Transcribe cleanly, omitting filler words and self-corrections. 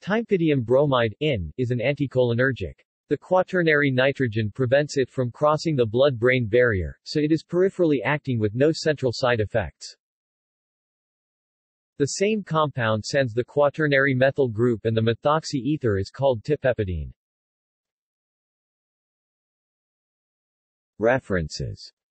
Timepidium bromide is an anticholinergic. The quaternary nitrogen prevents it from crossing the blood-brain barrier, so it is peripherally acting with no central side effects. The same compound sends the quaternary methyl group and the methoxy ether is called tipepidine. References